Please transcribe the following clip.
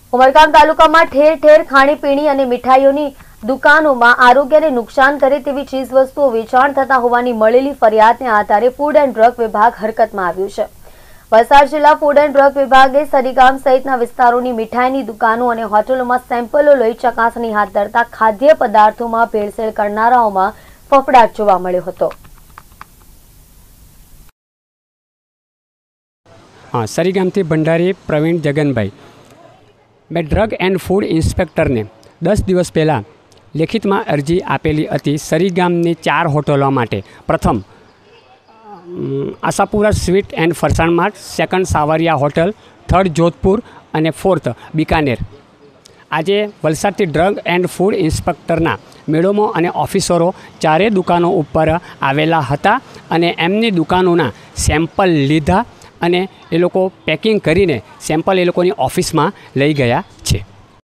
ઉમરગામ તાલુકામાં ઠેર ઠેર ખાણીપીણી અને મીઠાઈઓની દુકાનોમાં આરોગ્યને નુકસાન કરે તેવી ચીજવસ્તુઓ વેચાણ થતા હોવાની મળેલી ફરિયાદને આધારે ફૂડ એન્ડ ડ્રગ વિભાગ હરકતમાં આવ્યું છે। વલસાડ જિલ્લા ફૂડ એન્ડ ડ્રગ વિભાગે સરીગામ સહિતના વિસ્તારોની મીઠાઈની દુકાનો અને હોટલોમાં સેમ્પલો લઈ ચકાસણી હાથ ધરતા ખાદ્ય પદાર્થોમાં ભેળસેળ કરનારાઓમાં ફફડાટ જોવા મળ્યો હતો। સરીગામથી ભંડારી પ્રવીણ જગનભાઈ। મેં ડ્રગ એન્ડ ફૂડ ઇન્સ્પેક્ટરને 10 દિવસ પહેલાં લેખિતમાં અરજી આપેલી હતી સરીગામની 4 હોટલો માટે। પ્રથમ Ashapura sweet and farsan mart, second Sawariya hotel, third Jodhpur અને ફોર્થ બિકાનેર। આજે વલસાડથી ડ્રગ એન્ડ ફૂડ ઇન્સ્પેક્ટરના મેળોમો અને ઓફિસરો 4 દુકાનો ઉપર આવેલા હતા અને એમની દુકાનોના સેમ્પલ લીધા અને એ લોકો પેકિંગ કરીને સેમ્પલ એ લોકોની ઓફિસમાં લઈ ગયા છે।